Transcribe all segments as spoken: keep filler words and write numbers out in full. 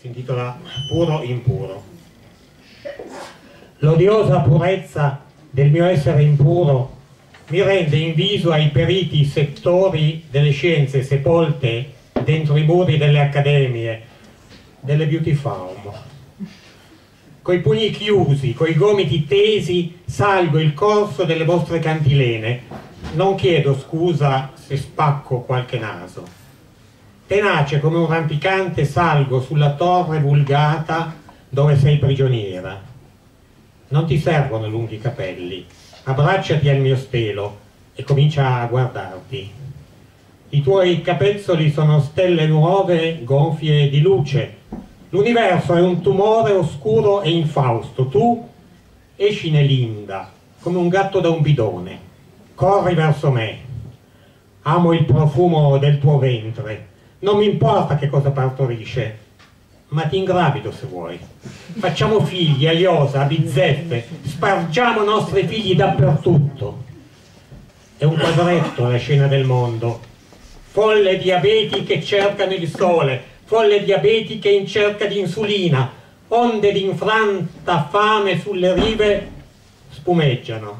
si intitola Puro impuro. L'odiosa purezza del mio essere impuro mi rende inviso ai periti settori delle scienze sepolte dentro i muri delle accademie, delle beauty farm. Coi pugni chiusi, coi gomiti tesi, salgo il corso delle vostre cantilene. Non chiedo scusa se spacco qualche naso. Tenace come un rampicante salgo sulla torre vulgata dove sei prigioniera. Non ti servono lunghi capelli. Abbracciati al mio stelo e comincia a guardarti. I tuoi capezzoli sono stelle nuove, gonfie di luce. L'universo è un tumore oscuro e infausto. Tu esci nelinda, come un gatto da un bidone. Corri verso me. Amo il profumo del tuo ventre. Non mi importa che cosa partorisce, ma ti ingravido se vuoi. Facciamo figli a iosa, a bizzeffe, spargiamo i nostri figli dappertutto. È un quadretto la scena del mondo. Folle diabeti che cercano il sole, folle diabetiche in cerca di insulina, onde di infranta fame sulle rive spumeggiano.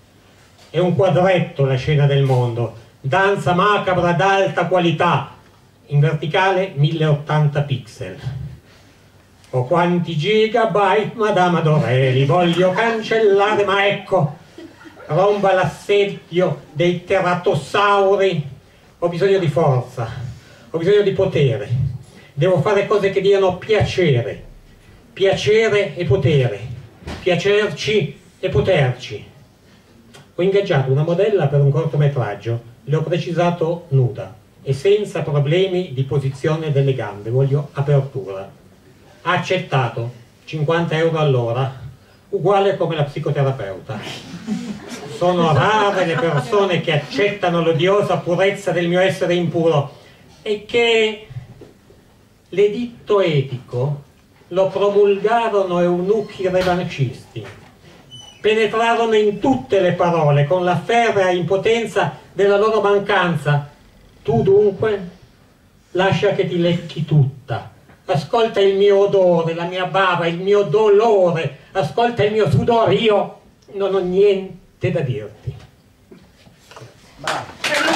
È un quadretto la scena del mondo, danza macabra d'alta qualità, in verticale mille ottanta pixel. Oh, quanti gigabyte, Madama Dorelli, voglio cancellare, ma ecco, romba l'assedio dei teratossauri. Ho bisogno di forza, ho bisogno di potere, devo fare cose che diano piacere, piacere e potere, piacerci e poterci. Ho ingaggiato una modella per un cortometraggio, le ho precisato nuda e senza problemi di posizione delle gambe, voglio apertura. Ha accettato, cinquanta euro all'ora, uguale come la psicoterapeuta. Sono rare le persone che accettano l'odiosa purezza del mio essere impuro e che l'editto etico lo promulgarono eunuchi revancisti. Penetrarono in tutte le parole con la ferrea impotenza della loro mancanza. Tu dunque lascia che ti lecchi tutta, ascolta il mio odore, la mia bava, il mio dolore, ascolta il mio sudore, io non ho niente da dirti. Bravo.